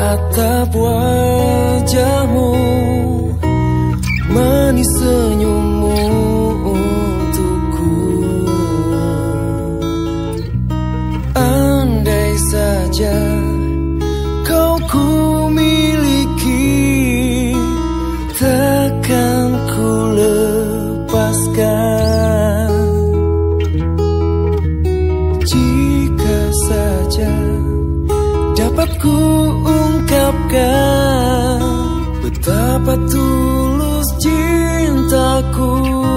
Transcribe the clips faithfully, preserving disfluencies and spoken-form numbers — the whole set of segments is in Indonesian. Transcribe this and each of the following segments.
Tatap wajahmu, manis senyummu untukku. Andai saja kau ku miliki, takkan ku lepaskan. Jika saja dapat ku ungkapkan betapa tulus cintaku.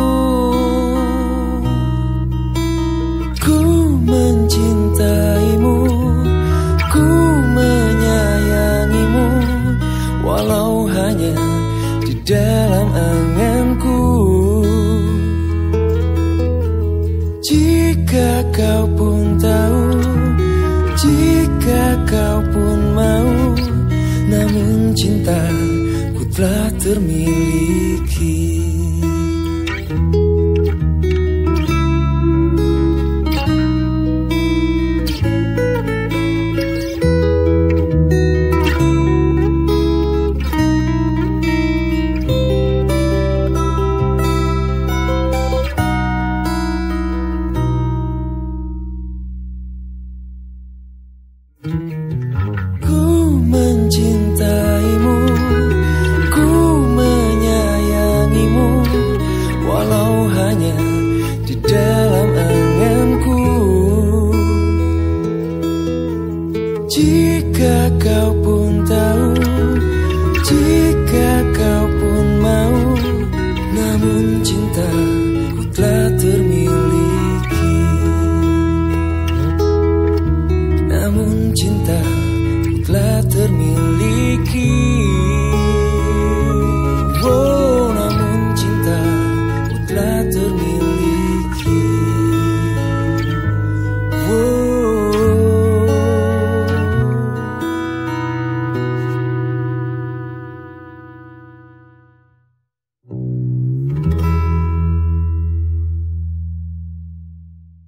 Ku mencintaimu, ku menyayangimu, walau hanya di dalam anganku. Jika kau pun tahu, jika kau pun mau, namun cintaku telah termiliki.